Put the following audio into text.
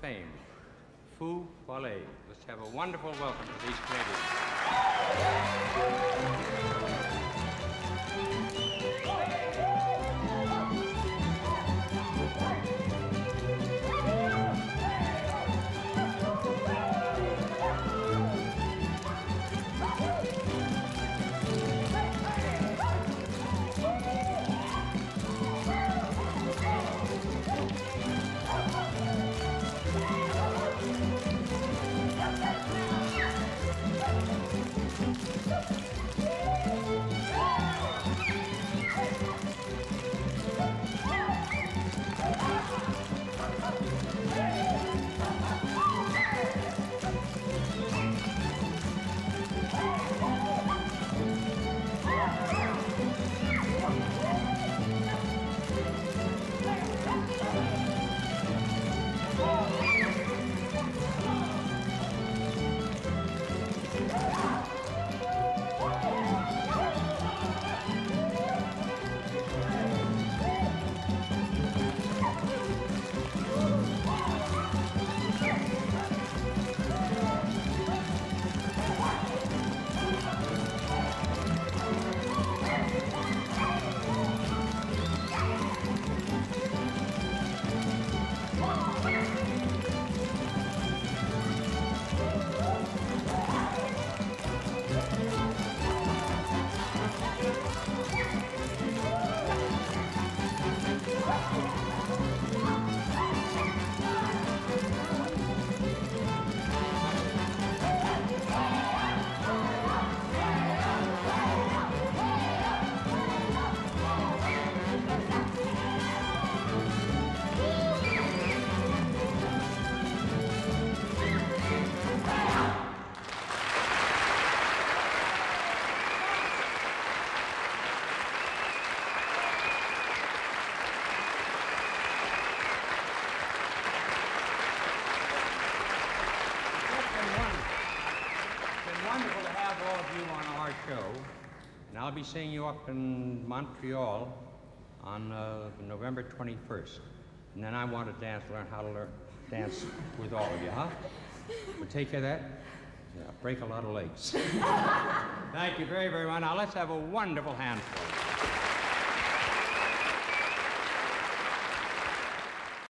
Fame, Feux-Follets. Let's have a wonderful welcome to these Canadians. I'll be seeing you up in Montreal on November 21st. And then I want to learn how to dance with all of you, huh? We'll take care of that? Yeah, break a lot of legs. Thank you very, very much. Now let's have a wonderful handful.